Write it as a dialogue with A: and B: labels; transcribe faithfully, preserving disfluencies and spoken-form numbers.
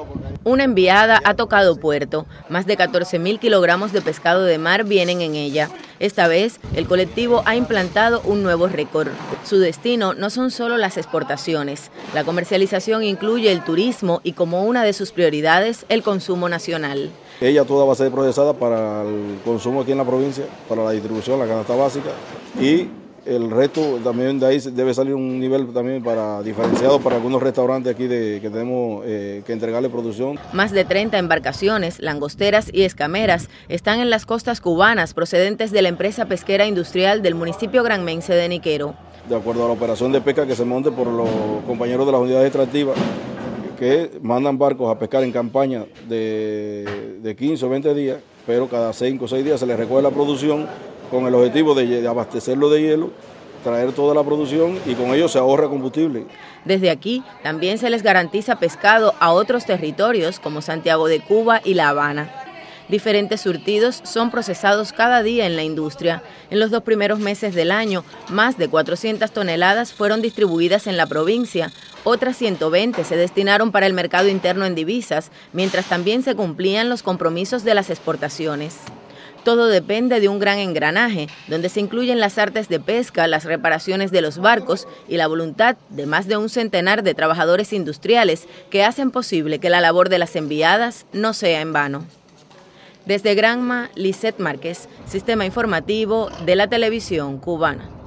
A: Una enviada ha tocado puerto. Más de catorce mil kilogramos de pescado de mar vienen en ella. Esta vez, el colectivo ha implantado un nuevo récord. Su destino no son solo las exportaciones. La comercialización incluye el turismo y, como una de sus prioridades, el consumo nacional.
B: Ella toda va a ser procesada para el consumo aquí en la provincia, para la distribución, la canasta básica, y el resto también de ahí debe salir un nivel también para diferenciado para algunos restaurantes aquí de, que tenemos eh, que entregarle producción.
A: Más de treinta embarcaciones, langosteras y escameras están en las costas cubanas procedentes de la empresa pesquera industrial del municipio granmense de Niquero.
B: De acuerdo a la operación de pesca que se monte por los compañeros de las unidades extractivas, que mandan barcos a pescar en campaña de, de quince o veinte días, pero cada cinco o seis días se les recoge la producción con el objetivo de, de abastecerlo de hielo, traer toda la producción y con ello se ahorra combustible.
A: Desde aquí también se les garantiza pescado a otros territorios como Santiago de Cuba y La Habana. Diferentes surtidos son procesados cada día en la industria. En los dos primeros meses del año, más de cuatrocientas toneladas fueron distribuidas en la provincia. Otras ciento veinte se destinaron para el mercado interno en divisas, mientras también se cumplían los compromisos de las exportaciones. Todo depende de un gran engranaje, donde se incluyen las artes de pesca, las reparaciones de los barcos y la voluntad de más de un centenar de trabajadores industriales que hacen posible que la labor de las enviadas no sea en vano. Desde Granma, Lisette Márquez, Sistema Informativo de la Televisión Cubana.